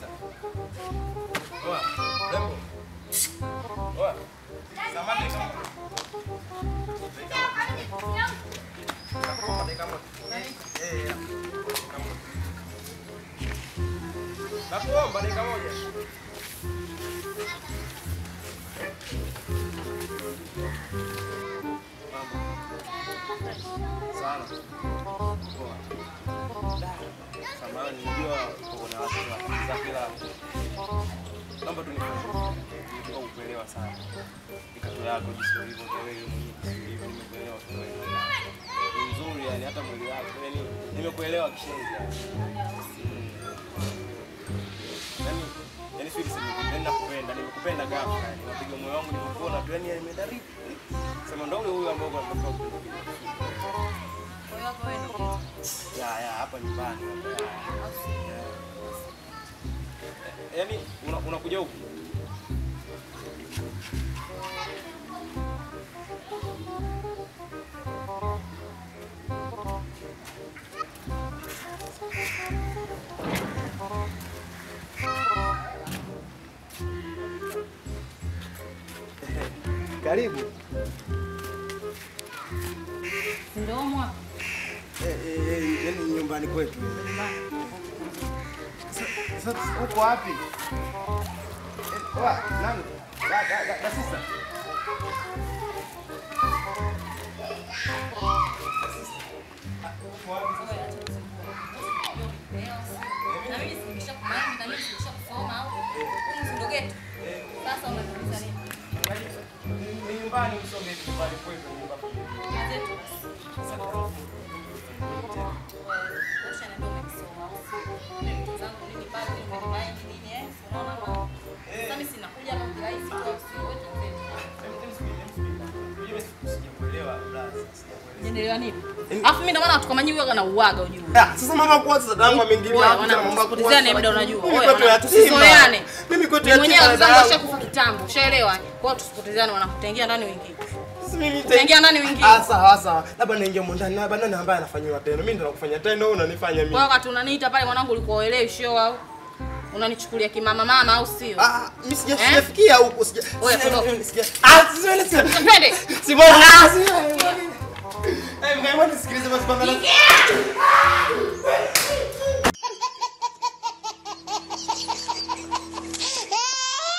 Oa, Rembo. Oa. Samani kamu. Nakuomba dakika moja. Sana. Samahani, unajua kuna watu wanataka kila naomba tu nikuelewa kuelewa sana. Mikato yako jinsi ulivyo wewe mwenyewe nimekuelewa kwa nzuri yani hata mwili wako yani nimekuelewa kishenzi yani sisi nimekupenda nimekupenda ghafla yani napiga moyo wangu nilipokuona tu yani nimedariki sema ndio huyu ambao kwa mtoto moyo wako wewe ndio ya hapa nyumbani yani unakuja huku karibu ndio mwa yani nyumbani kwetu sasa uko wapi wa nani da sasa na mimi nimeshakubali na mimi nimeshakusoma au ndio geto sasa unatuliza nini ni nyumbani usome nyumbani kwetu nyumbani zetu sasa Nielewa nini? Alafu mimi ndo maana watu kama nyinyi huwa na uaga unajua. Sasa mama kwanza dadangu ameingilia hapo na mambo yako. Kutizane muda unajua. Oya, tusizoeane. Mimi kwetu yatima. Mwenyewe mzangu ashakufa kitambo. Ushaelewa? Kwa hiyo tusipotezane wanakutengia ndani wengine. Sasa mimi nitaingia ndani wengine. Sawa. Labda naingia ndani labda nani ambaye anafanywa tena. Mimi ndo nakufanya tena wewe unanifanya mimi. Kwa wakati unaniita pale mwanangu ulikuwa uelewi show au unanichukulia kimama mama au sio? Mimi sijafikia huko sija. Oya, sija. Siwele. Twende. Sibona. Mkaimani sikilize basi kwanza.